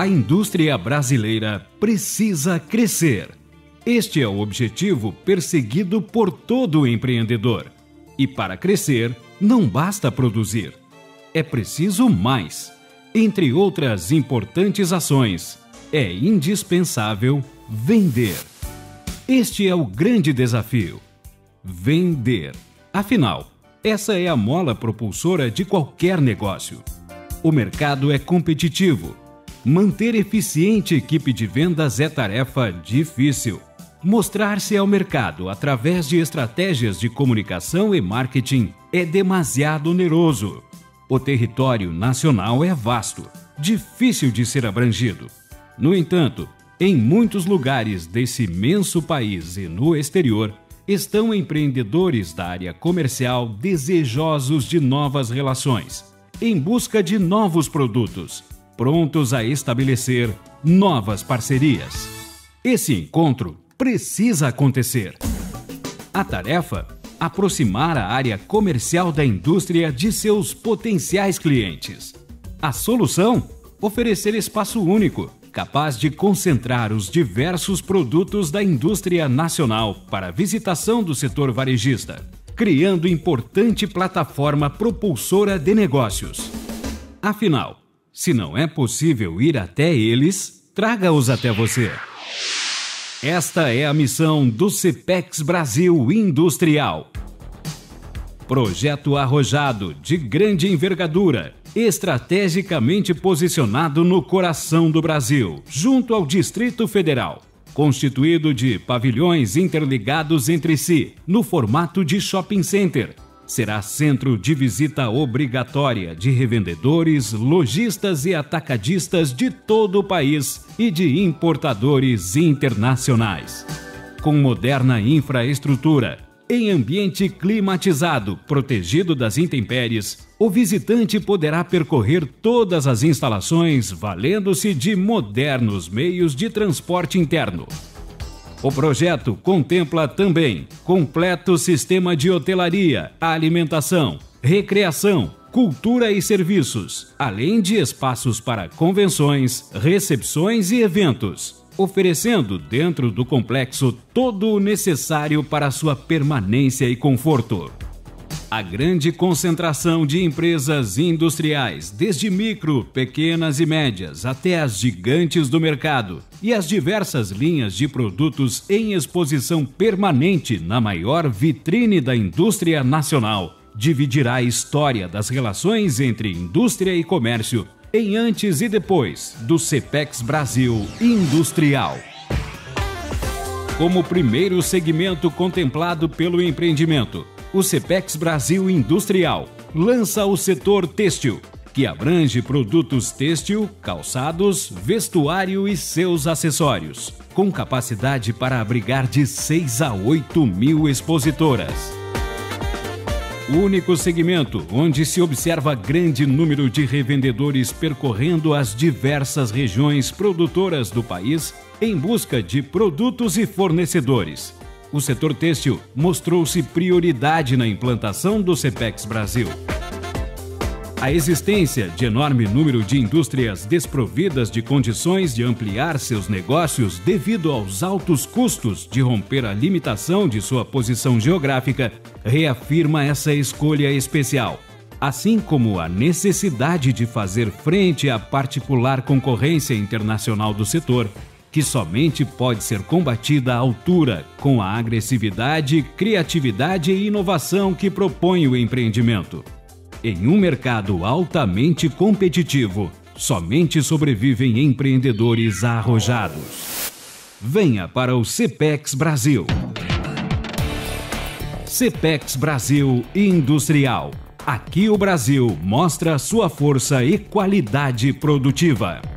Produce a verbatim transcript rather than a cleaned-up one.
A indústria brasileira precisa crescer. Este é o objetivo perseguido por todo empreendedor. E para crescer, não basta produzir. É preciso mais. Entre outras importantes ações, é indispensável vender. Este é o grande desafio. Vender. Afinal, essa é a mola propulsora de qualquer negócio. O mercado é competitivo. Manter eficiente equipe de vendas é tarefa difícil. Mostrar-se ao mercado através de estratégias de comunicação e marketing é demasiado oneroso. O território nacional é vasto, difícil de ser abrangido. No entanto, em muitos lugares desse imenso país e no exterior, estão empreendedores da área comercial desejosos de novas relações, em busca de novos produtos, prontos a estabelecer novas parcerias. Esse encontro precisa acontecer. A tarefa: aproximar a área comercial da indústria de seus potenciais clientes. A solução: oferecer espaço único, capaz de concentrar os diversos produtos da indústria nacional para a visitação do setor varejista, criando importante plataforma propulsora de negócios. Afinal, se não é possível ir até eles, traga-os até você. Esta é a missão do Cepex Brasil Industrial. Projeto arrojado, de grande envergadura, estrategicamente posicionado no coração do Brasil, junto ao Distrito Federal, constituído de pavilhões interligados entre si, no formato de shopping center. Será centro de visita obrigatória de revendedores, lojistas e atacadistas de todo o país e de importadores internacionais. Com moderna infraestrutura, em ambiente climatizado, protegido das intempéries, o visitante poderá percorrer todas as instalações valendo-se de modernos meios de transporte interno. O projeto contempla também completo sistema de hotelaria, alimentação, recreação, cultura e serviços, além de espaços para convenções, recepções e eventos, oferecendo dentro do complexo todo o necessário para sua permanência e conforto. A grande concentração de empresas industriais, desde micro, pequenas e médias até as gigantes do mercado, e as diversas linhas de produtos em exposição permanente na maior vitrine da indústria nacional, dividirá a história das relações entre indústria e comércio em antes e depois do Cepex Brasil Industrial. Como primeiro segmento contemplado pelo empreendimento, o Cepex Brasil Industrial lança o setor têxtil, que abrange produtos têxtil, calçados, vestuário e seus acessórios, com capacidade para abrigar de seis a oito mil expositoras. O único segmento onde se observa grande número de revendedores percorrendo as diversas regiões produtoras do país em busca de produtos e fornecedores. O setor têxtil mostrou-se prioridade na implantação do Cepex Brasil. A existência de enorme número de indústrias desprovidas de condições de ampliar seus negócios devido aos altos custos de romper a limitação de sua posição geográfica reafirma essa escolha especial, assim como a necessidade de fazer frente à particular concorrência internacional do setor, que somente pode ser combatida à altura com a agressividade, criatividade e inovação que propõe o empreendimento. Em um mercado altamente competitivo, somente sobrevivem empreendedores arrojados. Venha para o Cepex Brasil. Cepex Brasil Industrial. Aqui o Brasil mostra sua força e qualidade produtiva.